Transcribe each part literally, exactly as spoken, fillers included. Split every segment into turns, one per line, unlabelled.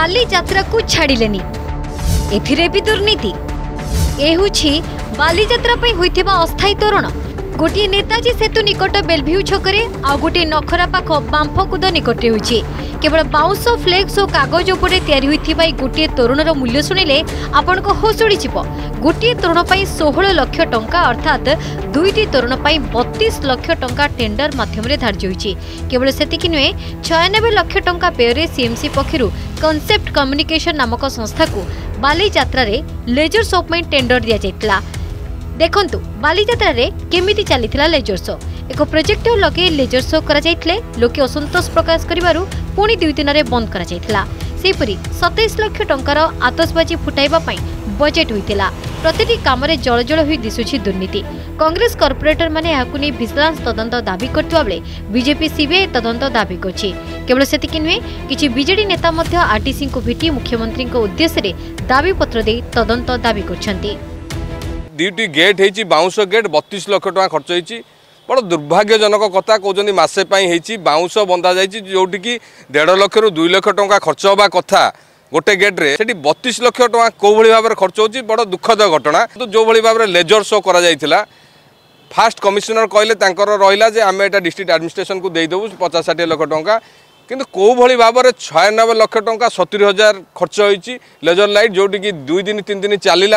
बाली यात्रा को छाड़िलेनी एथिरे भी दुर्नीति ए होछि बाली यात्रा पई होइथिबा अस्थायी तोरण गोटे नेताजी सेतु निकट बेलभ्यू छकरे आ गोटे नखरा पाख बांफकुद निकटे होछि केवल बाउंस फ्लेक्स और कागज उपरे तैयारी होइथिबा गोटे तोरणर मूल्य सुनिले आपन को होश उड़ी जिवो। गोटे तोरण पई सोलह लाख टंका अर्थात दुईटी तोरण पई बत्तीस लाख टंका टेंडर माध्यम रे धार्य होइछि। केवल सेतिकि नुहे छियानबे लाख टंका पेयरे सीएमसी पक्षरु कॉन्सेप्ट कम्युनिकेशन नामक संस्था को बाली यात्रा रे लेजर शो में टेंडर दिया जायतला। देखंतु बाली यात्रा रे केमिति चलीथिला लेजर शो एक प्रोजेक्टर लगे लेजर शो करा जायतले लोके असंतोष प्रकाश करिवारु पुणी दुई दिन रे बंद करा जायतला। सेपरी सत्ताईस लाख टंकार आतशबाजी फुटाइबा पई बजेट होइतिला। प्रतिटी काम रे जळ जळ होई दिसुछि दुर्नीति। कांग्रेस कॉर्पोरेटर माने याकु नै विजिलेंस तदंत दाबी करतुवा बेले बीजेपी सीबीआई तदंत दाबी करछि। केवल सेतिकि नुहे किछि बीजेडी नेता मध्य आरटीसी को भेटी मुख्यमंत्री को उद्देश्य रे दाबी पत्र दे तदंत दाबी करछन्ति।
दुईटी गेट होती बाउंस गेट बत्तीस लाख टका खर्च होती बड़ दुर्भाग्यजनक कथा कहते मसे होती बाउंस बंधा जाइए जोटि कि देढ़ लक्ष रु दुई लाख टका खर्च हवा कथा गोटे गेट्रे से बत्तीस लाख टका कौ भाव में खर्च होती बड़ दुखद घटना। तो जो भाव में लेजर शो करा फास्ट कमिशनर कहले रहा जे आम एटा डिस्ट्रिक्ट एडमिनिस्ट्रेशन को देदेबू पचास षाठी लाख टका किंतु कौ भाव में छयानबे लाख टका सतुरी हजार खर्च होती लेजर लाइट जोटि कि दुई दिन तीन दिन चलला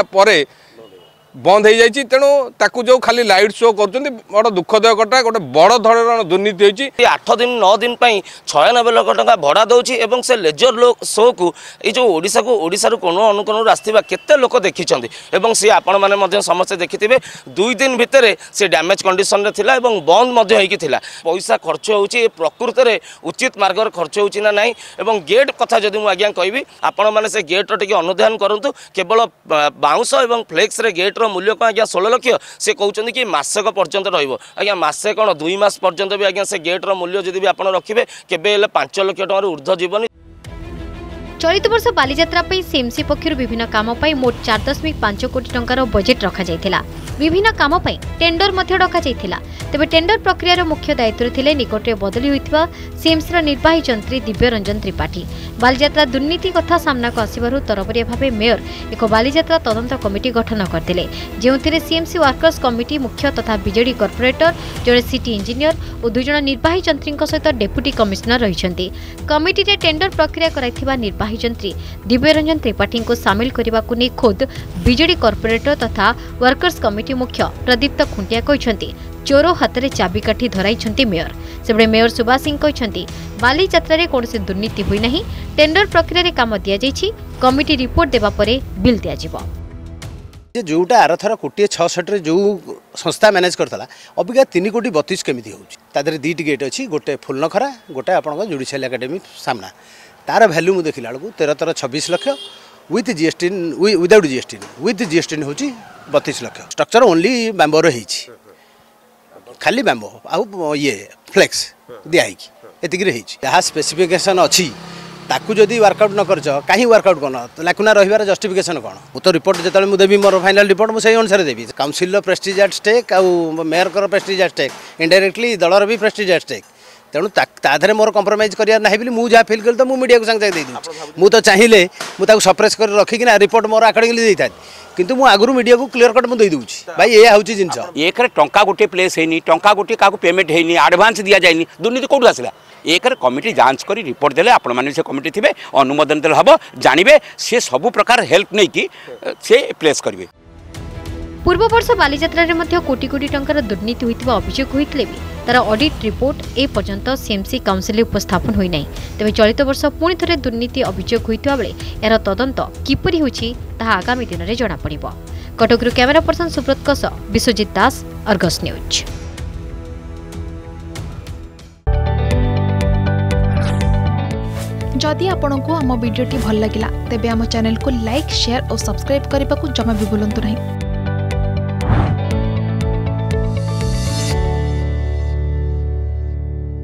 बंद हो जाइए। तेणु ताकू जो खाली लाइट शो कर बड़ दुखद घटना गोटे बड़ धरण दुर्नीति होती।
आठ दिन नौ दिन छयानबे लाख टका भड़ा दौची एवं से लेजर शो को ये जो ओडिशा को ओडिशा रू कोण अनुकोण आसवा केते लोक देखिछन्ति एवं सी आपण माने मध्य समस्ते देखिथिबे दुई दिन भितर से डैमेज कंडीशन रे थिला एवं बंद मध्य होइकी थिला। पैसा खर्च होउची प्रकृति रे उचित मार्ग रे खर्च होउची ना नाही एवं गेट कथा जदि मु आज्ञा कहबी आपण माने से गेट टिके अनुध्यान करंतु केवल बाउंस एवं फ्लेक्स रे गेट मूल्य कौन आज्ञा सोलह लक्ष से कहते कि मसक पर्यंत रहा मसे कौन दुई मास पर्यंत भी आज्ञा से गेट्र मूल्य जब भी आप रखिए केवे पांच लक्ष टकर ऊर्ध्व जीवन।
चलित वर्ष बालीयात्रा सीएमसी पक्षर विभिन्न काम मोट चार दशमिक पांच कोटी टंकार बजेट रखा जायथिला। विभिन्न काम टेंडर मध्य डका जायथिला। तेबे टेंडर प्रक्रियार मुख्य दायित्व थिले निकटे बदली होइथिबा सीएमसी निर्वाही जंत्री दिव्य रंजन त्रिपाठी। बालीयात्रा दुर्नीति कथा सामना को आसिबारु तरबरिया भावे मेयर एक बालीयात्रा तदंत कमिटी गठन करथिले जेउथिरे सीएमसी वर्कर्स कमिटी मुख्य तथा बीजेडी कॉर्पोरेटर जड़े सिटी इंजीनियर और दुई जण निर्वाही जंत्री सहित डेप्यूटी कमिशनर रहिसंती। कमिटी रे टेंडर प्रक्रिया कराइथिबा निर्वाही जंत्री दिव्य रंजन त्रिपाठी को सामिल करने को नहीं खुद बीजेडी कॉर्पोरेटर तथा वर्कर्स कमिटी मुख्य प्रदीप्त खुंटिया कहते चोर हाथ में चाबिकाठी धराई मेयर। सेबड़े मेयर सुभाष सिंह कहते बाली यात्रा रे कौन दुर्नीति हुई नहीं टेंडर प्रक्रिया रे काम दि जाइछि कमिटी रिपोर्ट देबा परे बिल दिया जिवो।
जोटा आरथर कोटी छठ जो संस्था मैनेज करता अबिका तीन कोटी बतीस केमी होती दुईट गेट अच्छी गोटे फुल नखरा गोटे आप जुडिशियल एकेडमी सामना तार भैल्यू मुझे देखला बेलू तेरह तेरह छब्बीस लक्ष with GST without GST with GST हूँ बतीस लक्ष। स्ट्रक्चर ओनली बैम्बोर खाली बैम्बो आउ ये फ्लेक्स दिखाई एतिक जहाँ स्पेसिफिकेशन अच्छी ताकू जदि वर्कआउट न कर कहीं वर्कआउट कर लाकुना रहिबार जस्टिफिकेशन कौन मु तो रिपोर्ट जो मुझे देवी मोर फाइनल रिपोर्ट मुझे अनुसार देवी। काउंसिल प्रेस्टिज एट स्टेक आउ mayor prestige at stake indirectly दलर भी प्रेस्टिज एट स्टेक तेणु ताधे मोर कंप्रोमाइज करार ना बोली मुझे फिल कर तो मीडिया को सांगे सागे मुझे चाहिए मुझे सप्रेस कर रखिकिना रिपोर्ट मोर आकड़े दे था किंतु मु आगु मीडिया को क्लियर कट मुझे दूसरी भाई ये हूँ जिनस
एक टंका गोटे प्लेस है टंका गोटे क्या पेमेंट है आडभांस दि जाए दुर्नीति कौटू आसला एक कमिटी जांच कर रिपोर्ट देले आपण माने से कमिटी थिबे अनुमोदन देले हबो जानिबे से सब प्रकार हेल्प नै कि से प्लेस करिवे।
पूर्व वर्ष बालीयात्रा रे मध्य कोटी कोटी टंकार दुर्नीति होइतिबा अभियोग होइतले भी तार ऑडिट रिपोर्ट ए पर्यंत सीएमसी काउंसिल उपस्थापन होई नै। तबे चलित वर्ष पुणी थरे दुर्नीति अभियोग होइतिबा बेले एरा तदंत किपरि होछि ताहा आगामी दिन रे जणा पड़िबो। कटकरु कैमरा पर्सन सुब्रत कस विश्वजित दास अर्गस न्यूज।
जदि आपंक आम भिडी भल लगा तेब आम चैनल को लाइक शेयर और सब्सक्राइब करने को जमा भी भूलु नहीं।